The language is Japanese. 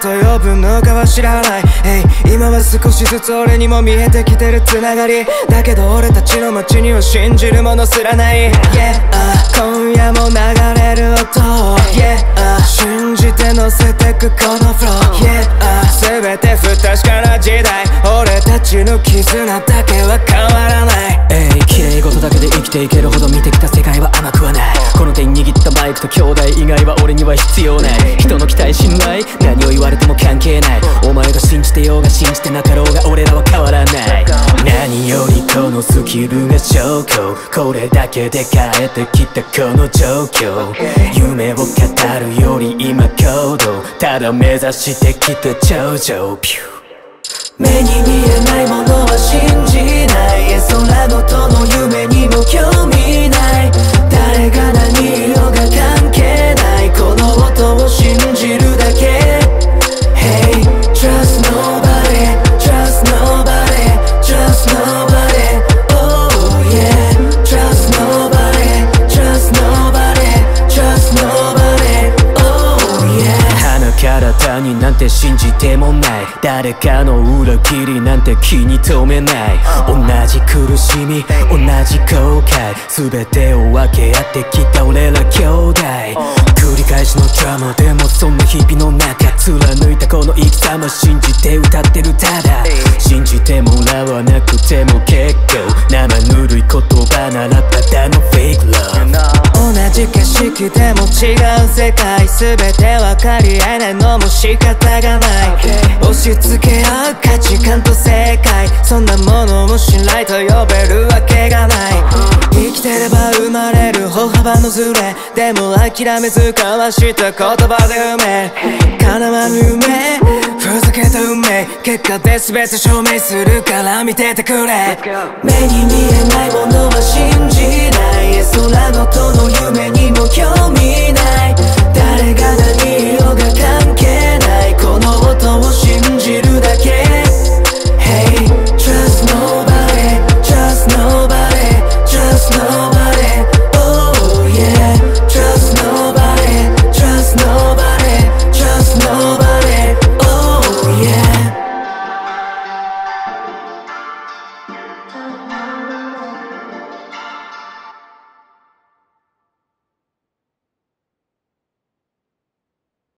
と呼ぶのかは知らない、今は少しずつ俺にも見えてきてるつながりだけど俺たちの街には信じるものすらない、今夜も流れる音を、信じて乗せてくこのフロー、全て不確かな時代俺たちの絆だけは変わらない、 綺麗事だけで生きていけるほど見てきた世界は甘くはない。この手に握ったマイクと兄弟以外は俺には必要ない。人の期待信頼何を言われても関係ない。お前が信じてようが信じてなかろうが俺らは変わらない。何よりこのスキルが証拠、これだけで変えてきたこの状況。夢を語るより今行動、ただ目指してきた頂上。目に見えないものは信じない。空ごとの夢にも興味ない。誰が何色が関係ない。この音を信じるだけ。Hey, trust nobody, trust nobody, trust nobody. Oh yeah, trust nobody, trust nobody, trust nobody. Oh yeah. 鼻から谷なんて信じてもない。誰かの裏切りなんて気に留めない。同じ苦しみ同じ後悔、全てを分け合ってきた俺ら兄弟。繰り返しのドラマでもそんな日々の中貫いたこの生き様信じて歌ってる。ただ信じてもらわなくても結構、生ぬるい言葉ならただのフェイクラブ。 同じ景色でも違う世界、全て分かり合えないのも仕方がない。押し付け合う価値観と正解、そんなものを信頼と呼べるわけがない。生きてれば生まれる歩幅のズレ、でも諦めず交わした言葉で運命、叶わぬ夢ふざけた運命、結果で全て証明するから見ててくれ。 目に見えないものは信じない。空ごとの夢にも興味ない。誰が何色が関係ない。この音を信